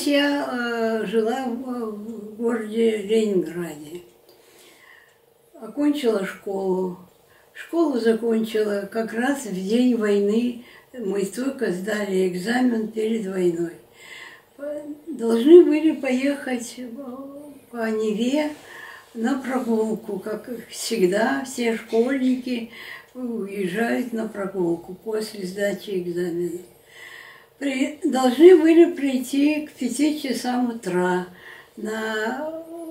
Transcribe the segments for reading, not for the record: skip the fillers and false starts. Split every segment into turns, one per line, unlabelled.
Здесь я жила в городе Ленинграде. Окончила школу. Школу закончила как раз в день войны. Мы только сдали экзамен перед войной. Должны были поехать по Неве на прогулку. Как всегда, все школьники уезжают на прогулку после сдачи экзамена. Должны были прийти к 5 часам утра на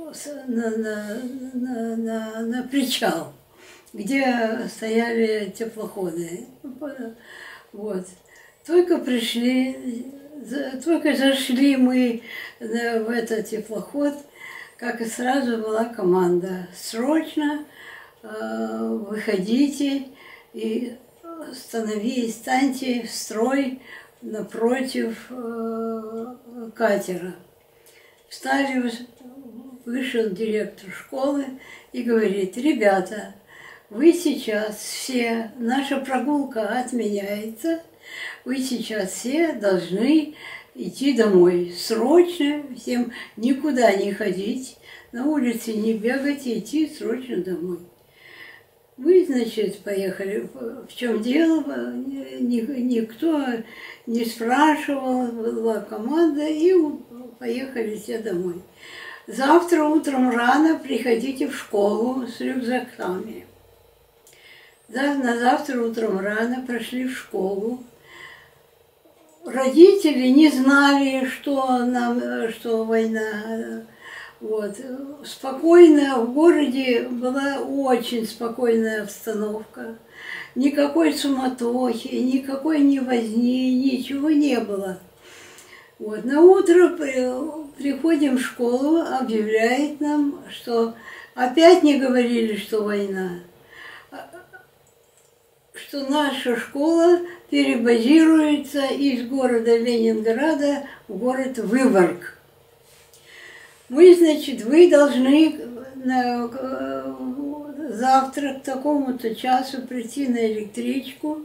причал, где стояли теплоходы. Вот. Только зашли мы в этот теплоход, как и сразу была команда: срочно выходите и станьте в строй напротив катера. Встали, вышел директор школы и говорит: ребята, вы сейчас все, наша прогулка отменяется, вы сейчас все должны идти домой. Срочно всем никуда не ходить, на улице не бегать, идти срочно домой. Мы, значит, поехали. В чем дело? Никто не спрашивал, была команда, и поехали все домой. Завтра утром рано приходите в школу с рюкзаками. На завтра утром рано прошли в школу. Родители не знали, что война. Вот. Спокойно, в городе была очень спокойная обстановка. Никакой суматохи, никакой ни возни, ничего не было. Вот. На утро приходим в школу, объявляет нам, что опять не говорили, что война, что наша школа перебазируется из города Ленинграда в город Выборг. Мы, значит, вы должны завтра к такому-то часу прийти на электричку.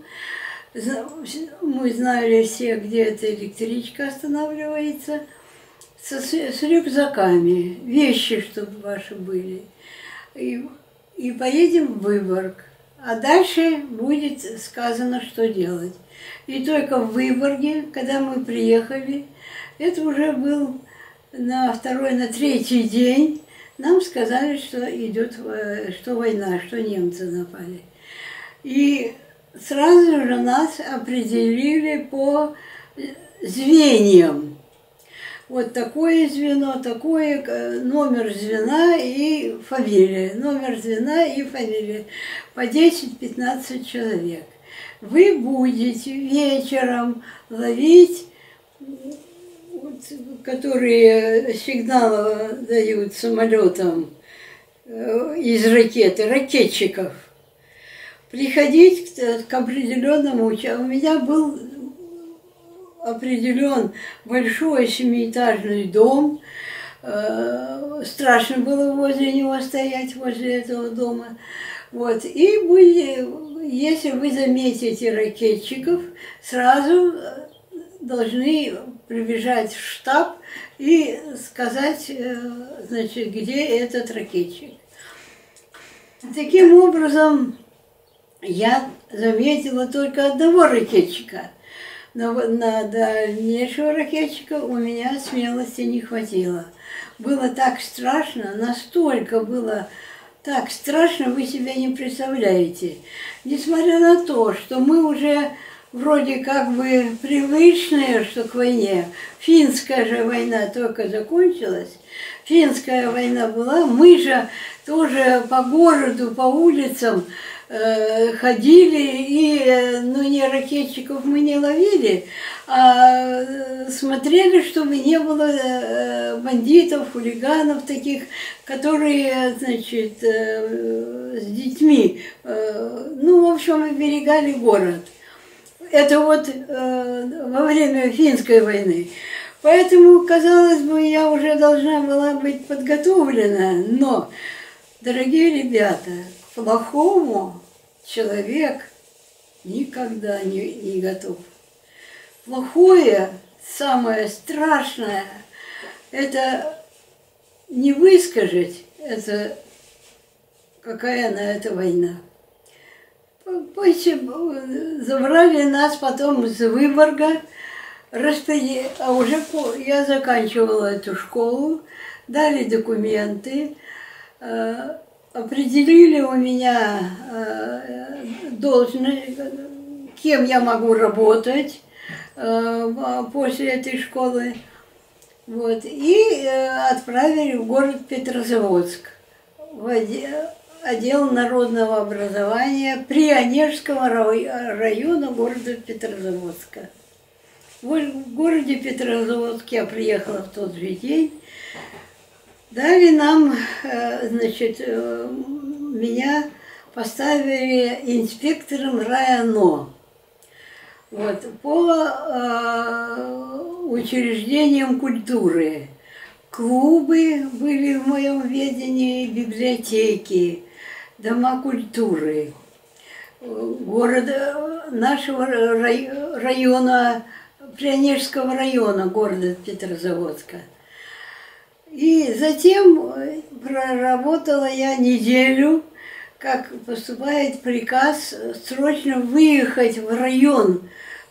Мы знали все, где эта электричка останавливается, с рюкзаками, вещи, чтобы ваши были. И поедем в Выборг. А дальше будет сказано, что делать. И только в Выборге, когда мы приехали, это уже был на второй, на третий день, нам сказали, что идет, что война, что немцы напали. И сразу же нас определили по звеньям. Вот такое звено, такое, номер звена и фамилия. Номер звена и фамилия. По 10-15 человек. Вы будете вечером ловить, которые сигналы дают самолетам из ракеты, ракетчиков. Приходить к определенному участку. У меня был определен большой 7-этажный дом. Страшно было возле него стоять, возле этого дома. Вот. И если вы заметите ракетчиков, сразу должны прибежать в штаб и сказать, значит, где этот ракетчик. Таким образом, я заметила только одного ракетчика. Но на дальнейшего ракетчика у меня смелости не хватило. Было так страшно, настолько было так страшно, вы себе не представляете. Несмотря на то, что мы уже вроде как бы привычные, что к войне. Финская же война только закончилась. Финская война была. Мы же тоже по городу, по улицам ходили, и не ракетчиков мы не ловили, а смотрели, чтобы не было бандитов, хулиганов таких, которые, значит, с детьми, в общем, оберегали город. Это вот во время Финской войны. Поэтому, казалось бы, я уже должна была быть подготовлена, но, дорогие ребята, к плохому человек никогда не готов. Плохое, самое страшное, это не выскажить, это какая на это война. Забрали нас потом из Выборга, а уже я заканчивала эту школу, дали документы, определили у меня должность, кем я могу работать после этой школы. Вот, и отправили в город Петрозаводск, в отдел народного образования Прионежского района города Петрозаводска. В городе Петрозаводске я приехала в тот же день. Дали нам, значит, меня поставили инспектором районо. Вот, по учреждениям культуры. Клубы были в моем ведении, библиотеки, дома культуры. Города, нашего района, Прионежского района города Петрозаводска. И затем проработала я неделю, как поступает приказ срочно выехать в район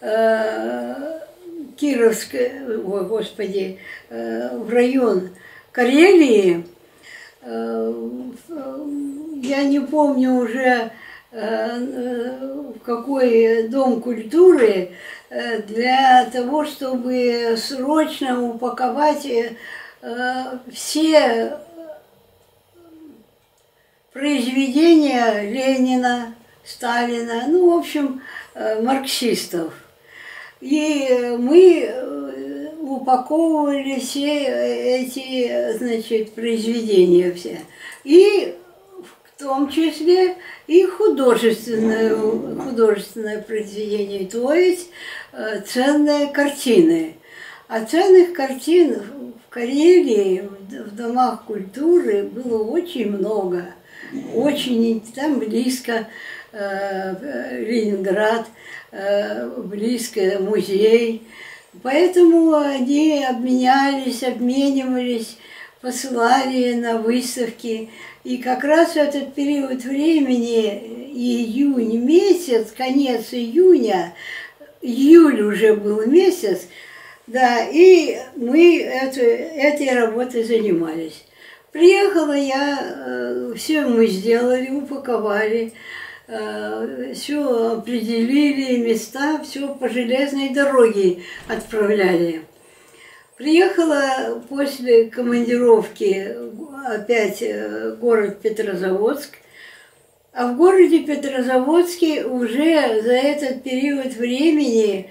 Кировской, ой, господи, в район Карелии. Я не помню уже, в какой дом культуры, для того, чтобы срочно упаковать все произведения Ленина, Сталина, ну, в общем, марксистов. И мы упаковывали все эти, значит, произведения все. И в том числе и художественное произведение, то есть ценные картины. А ценных картин в Карелии, в домах культуры было очень много. Очень, там близко Ленинград, близко музей. Поэтому они обменивались, посылали на выставки. И как раз в этот период времени, июнь месяц, конец июня, июль уже был месяц, да, и мы этой работой занимались. Приехала я, все мы сделали, упаковали, все определили места, все по железной дороге отправляли. Приехала после командировки опять в город Петрозаводск, а в городе Петрозаводске уже за этот период времени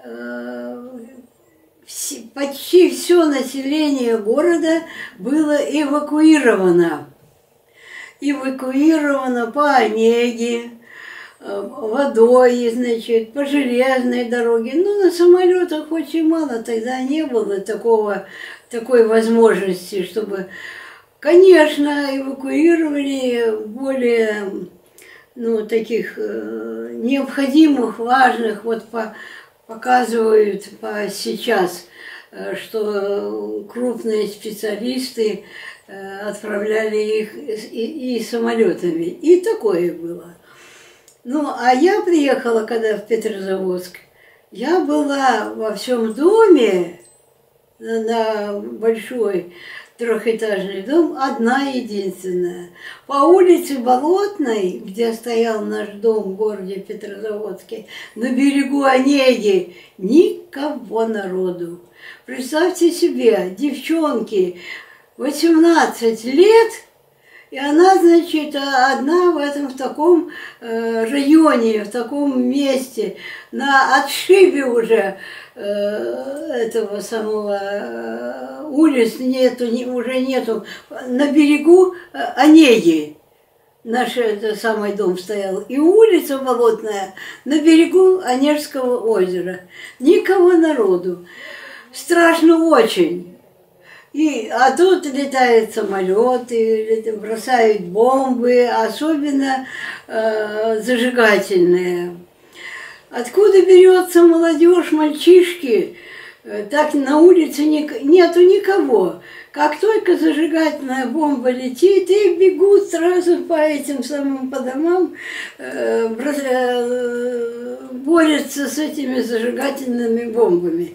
почти все население города было эвакуировано. Эвакуировано по Онеге, водой, значит, по железной дороге. Ну, на самолетах очень мало, тогда не было такой возможности, чтобы... Конечно, эвакуировали более, ну, таких необходимых, важных, вот показывают сейчас, что крупные специалисты отправляли их и самолетами. И такое было. Ну, а я приехала, когда в Петрозаводск, я была во всем доме, на большой трехэтажный дом, одна единственная. По улице Болотной, где стоял наш дом в городе Петрозаводске, на берегу Онеги, никого народу. Представьте себе, девчонки, 18 лет, и она, значит, одна в таком районе, в таком месте, на отшибе уже этого самого улиц нету, уже нету, на берегу Онеги наш самый дом стоял, и улица Болотная на берегу Онежского озера. Никого народу. Страшно очень. А тут летают самолеты, бросают бомбы, особенно зажигательные. Откуда берется молодежь, мальчишки, Так на улице нету никого. Как только зажигательная бомба летит, и бегут сразу по этим самым по домам, борются с этими зажигательными бомбами.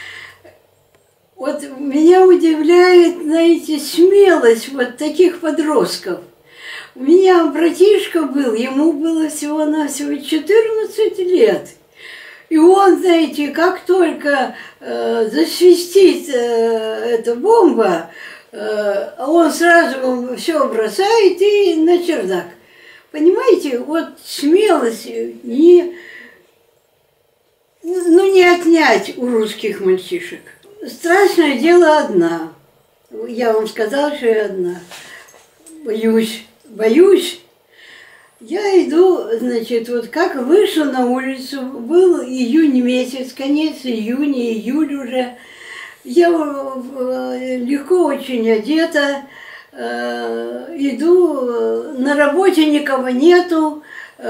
Вот меня удивляет, знаете, смелость вот таких подростков. У меня братишка был, ему было всего-навсего 14 лет. И он, знаете, как только засвистит эта бомба, он сразу все бросает и на чердак. Понимаете, вот смелость не отнять у русских мальчишек. Страшное дело одна. Я вам сказала, что я одна. Боюсь. Я иду, значит, вот как вышла на улицу, был июнь месяц, конец июня, июль уже. Я легко очень одета, иду, на работе никого нету,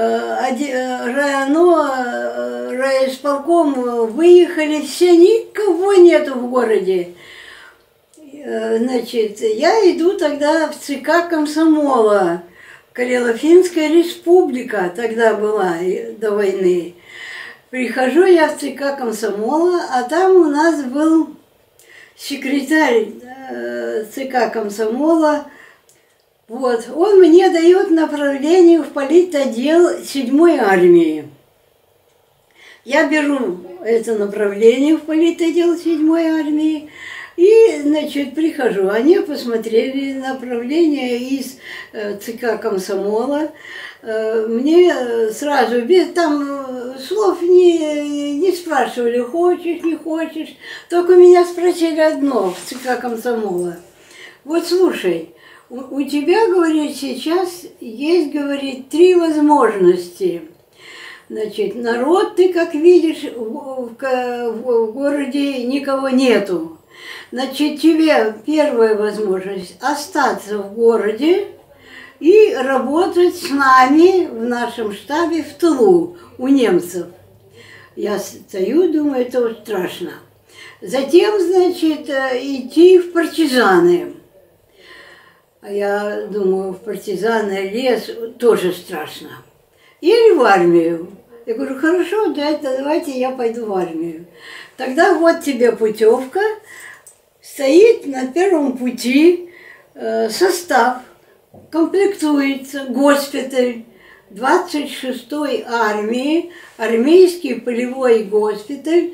райисполком выехали, все, никого нету в городе. Значит, я иду тогда в ЦК комсомола. Карело-Финская республика тогда была до войны. Прихожу я в ЦК комсомола, а там у нас был секретарь ЦК комсомола. Вот, он мне дает направление в политотдел 7-й армии. Я беру это направление в политотдел 7-й армии. И, значит, прихожу, они посмотрели направление из ЦК комсомола. Мне сразу, без там слов не спрашивали, хочешь, не хочешь. Только меня спросили одно в ЦК комсомола. Вот слушай, у тебя, говорит, сейчас есть, говорит, 3 возможности. Значит, народ, ты как видишь, в городе никого нету. Значит, тебе первая возможность остаться в городе и работать с нами в нашем штабе в тылу у немцев. Я стою, думаю, это вот страшно. Затем, значит, идти в партизаны. А я думаю, в партизаны лес тоже страшно. Или в армию. Я говорю, хорошо, давайте я пойду в армию. Тогда вот тебе путевка. Стоит на первом пути состав, комплектуется госпиталь 26-й армии, армейский полевой госпиталь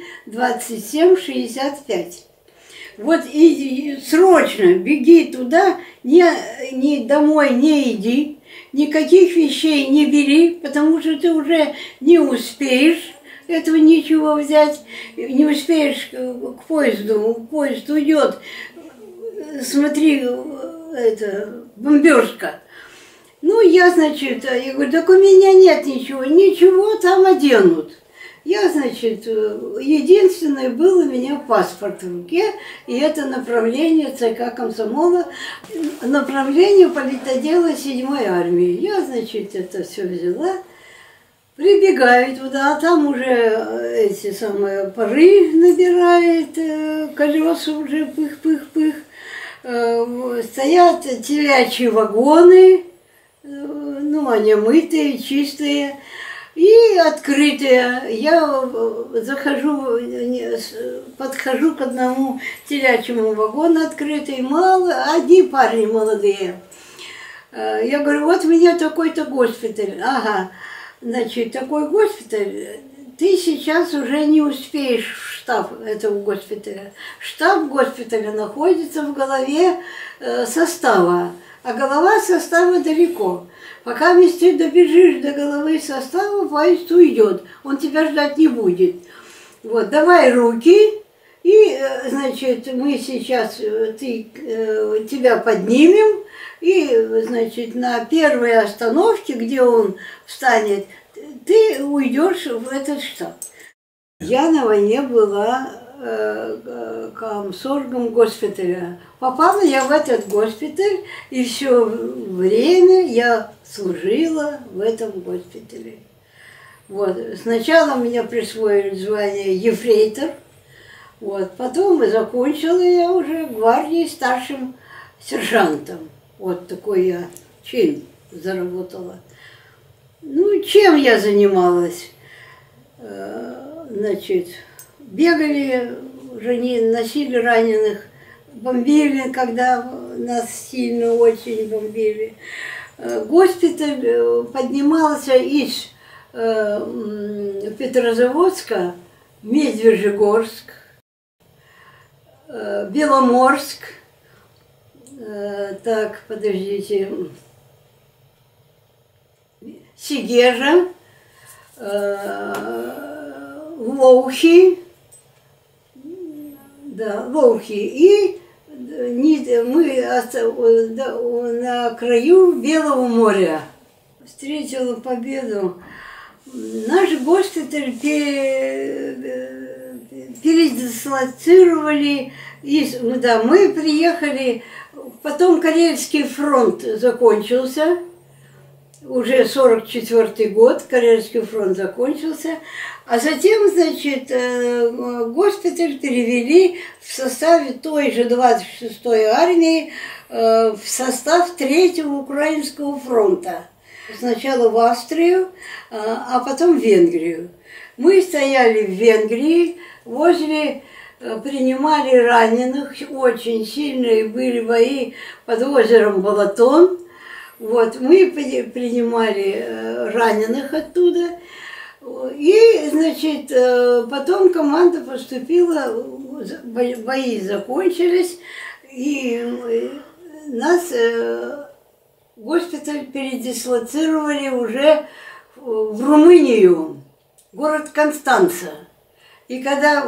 2765. Вот и срочно беги туда, ни домой не иди, никаких вещей не бери, потому что ты уже не успеешь этого ничего взять, не успеешь к поезду, поезд уйдет, смотри, это, бомбежка. Ну, я, значит, я говорю, так у меня нет ничего там оденут. Я, значит, единственное, был у меня паспорт в руке, и это направление ЦК комсомола, направление политотдела 7-й армии. Я, значит, это все взяла. Прибегаю туда, а там уже эти самые пары набирает, колеса уже пых-пых-пых. Стоят телячьи вагоны, ну, они мытые, чистые и открытые. Я подхожу к одному телячьему вагону открытый, одни парни молодые. Я говорю, вот у меня такой-то госпиталь. Ага. Значит, такой госпиталь, ты сейчас уже не успеешь в штаб этого госпиталя. Штаб госпиталя находится в голове состава, а голова состава далеко. Пока ты добежишь до головы состава, поезд уйдет, он тебя ждать не будет. Вот, давай руки, и, значит, мы сейчас тебя поднимем, и, значит, на первой остановке, где он встанет, ты уйдешь в этот штаб. Я на войне была комсоргом госпиталя. Попала я в этот госпиталь, и все время я служила в этом госпитале. Вот. Сначала меня присвоили звание ефрейтор, Вот. Потом закончила я уже гвардией старшим сержантом. Вот такой я чин заработала. Ну, чем я занималась? Значит, бегали, носили раненых, бомбили, когда нас сильно очень бомбили. Госпиталь поднимался из Петрозаводска в Медвежьегорск, Беломорск, так, подождите, Сегежа, Лоухи, да, Лоухи, и мы на краю Белого моря. Встретила победу. Наш госпиталь передислоцировали. Да, мы приехали, потом Карельский фронт закончился. Уже 44-й год, Карельский фронт закончился, а затем, значит, госпиталь перевели в составе той же 26-й армии в состав 3-го Украинского фронта. Сначала в Австрию, а потом в Венгрию. Мы стояли в Венгрии, принимали раненых, очень сильные были бои под озером Балатон. Вот, мы принимали раненых оттуда, и, значит, потом команда поступила, бои закончились, и нас госпиталь передислоцировали уже в Румынию, город Констанца. И когда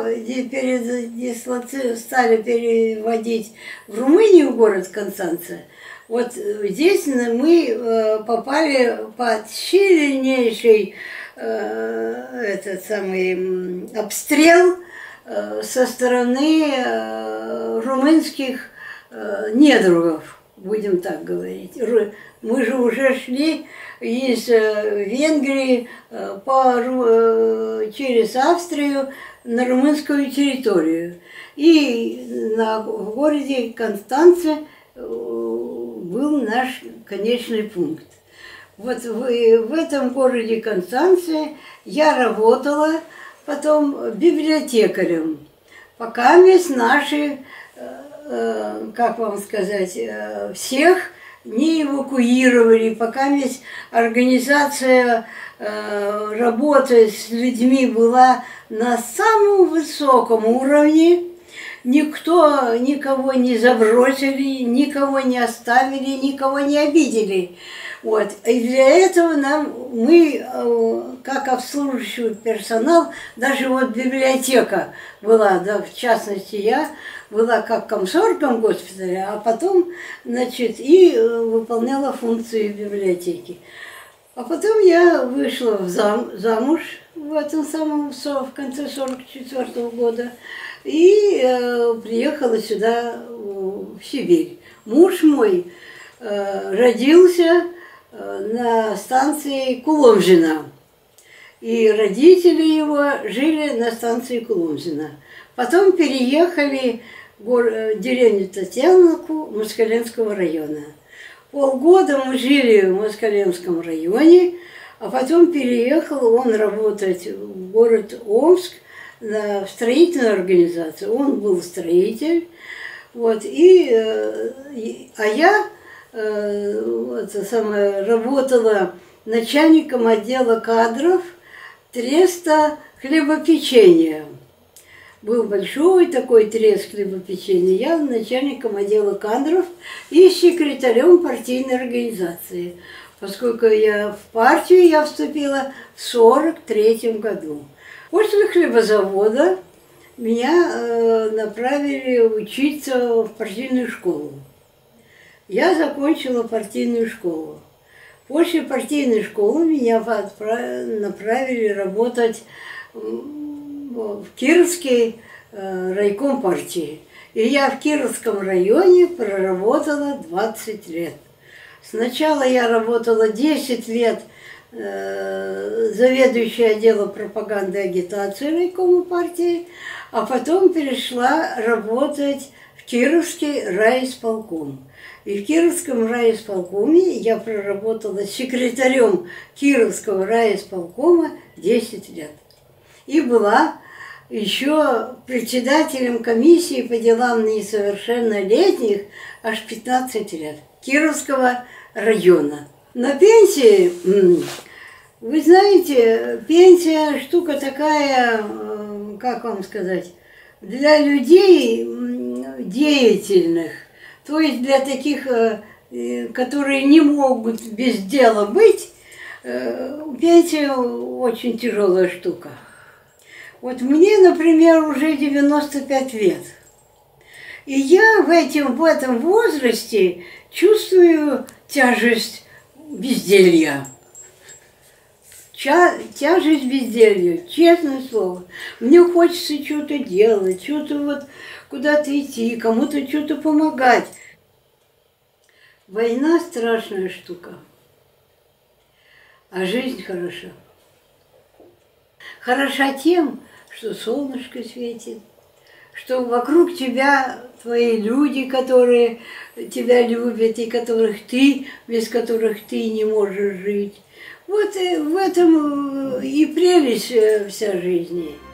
стали переводить в Румынию город Констанца, вот здесь мы попали под сильнейший обстрел со стороны румынских недругов, будем так говорить. Мы же уже шли из Венгрии через Австрию на румынскую территорию. И в городе Констанце был наш конечный пункт. Вот в этом городе Констанце я работала потом библиотекарем, пока наши, как вам сказать, всех не эвакуировали, пока организация работы с людьми была на самом высоком уровне. Никто никого не забросили, никого не оставили, никого не обидели. Вот. И для этого мы, как обслуживающий персонал, даже вот библиотека была, да, в частности, я была как комсоргом госпиталя, а потом, значит, и выполняла функции библиотеки. А потом я вышла замуж в конце 44-го года. И приехала сюда, в Сибирь. Муж мой родился на станции Куломжина. И родители его жили на станции Куломжина. Потом переехали в деревню Татьяновку Москаленского района. Полгода мы жили в Москаленском районе, а потом переехал он работать в город Омск, в строительную организацию. Он был строитель. Вот, а я работала начальником отдела кадров треста хлебопечения. Был большой такой трест хлебопечения. Я начальником отдела кадров и секретарем партийной организации, поскольку в партию я вступила в 1943 году. После хлебозавода меня направили учиться в партийную школу. Я закончила партийную школу. После партийной школы меня направили работать в Кировский райком партии. И я в Кировском районе проработала 20 лет. Сначала я работала 10 лет заведующая отделом пропаганды и агитации райкома партии, а потом перешла работать в Кировский райисполком. И в Кировском райисполкоме я проработала секретарем Кировского райисполкома 10 лет. И была еще председателем комиссии по делам несовершеннолетних аж 15 лет Кировского района. На пенсии, вы знаете, пенсия штука такая, как вам сказать, для людей деятельных, то есть для таких, которые не могут без дела быть, пенсия очень тяжелая штука. Вот мне, например, уже 95 лет. И я в этом возрасте чувствую тяжесть безделья. Тяжесть безделья, честное слово. Мне хочется что-то делать, что-то вот куда-то идти, кому-то что-то помогать. Война страшная штука, а жизнь хороша. Хороша тем, что солнышко светит, что вокруг тебя твои люди, которые тебя любят и без которых ты не можешь жить. Вот в этом и прелесть вся жизни.